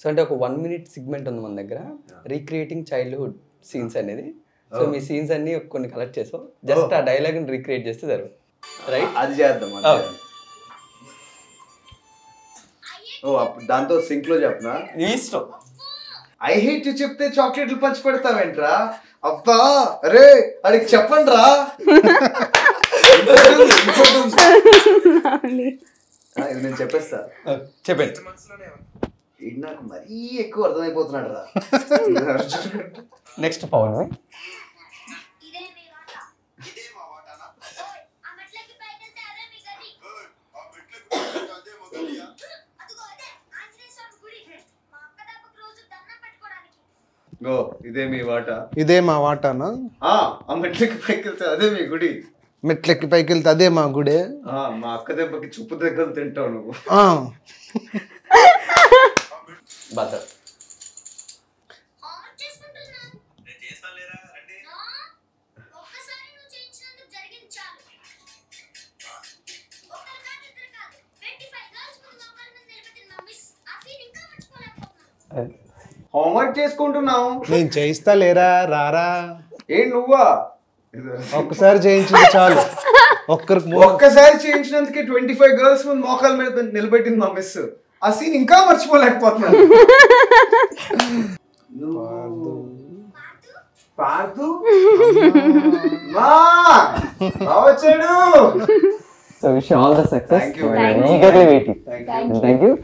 So అంటే ఒక 1 minute segment ఉంది మన దగ్గర, రీక్రియేటింగ్ చైల్డ్హుడ్ సీన్స్ అనేది. సో మీ సీన్స్ అన్ని కొన్ని కలెక్ట్ చేసావు, జస్ట్ ఆ డైలాగ్ని రీక్రియేట్ చేస్తే జరుగు, రైట్? అది చేద్దాం. ఓ అప్పుడు దాంతో సింక్ లో చెప్పనా? నీ ఇష్టం. ఐ హేట్ యు చెప్తే చాక్లెట్లు పంచి పెడతావేంట్రా? అబ్బా అరే అడిగి చెప్పండి రా. ఇది నేను చెప్పేస్తా, చెప్పండి. ఇది నాకు మరీ ఎక్కువ అర్థమైపోతున్నాడు రా. నెక్స్ట్ పవన్. గో ఇదే మీ వాట. ఇదే మా వాటానా? ఆ మెట్లకి పైకి వెళ్తే అదే మీ గుడి. మెట్లకి పైకి వెళ్తే అదే మా గుడే. మా అక్క దెబ్బకి చుప్పు దగ్గర తింటావు నువ్వు. భద్ర. హోంవర్క్ చేసుకుంటున్నావు. నేను చేయిస్తా లేరా, రారా. ఏం నువ్వా? ఒక్కసారి చేయించింది చాలు. ఒక్కసారి చేయించినందుకే 25 గర్ల్స్ ముందు మోకాల మీద నిలబెట్టింది మా మిస్. ఆ సీన్ ఇంకా మర్చిపోలేకపోతున్నాను. పార్దు వచ్చాడు. So wish you all the success. Thank you. Eagerly waiting. Thank you. Thank you.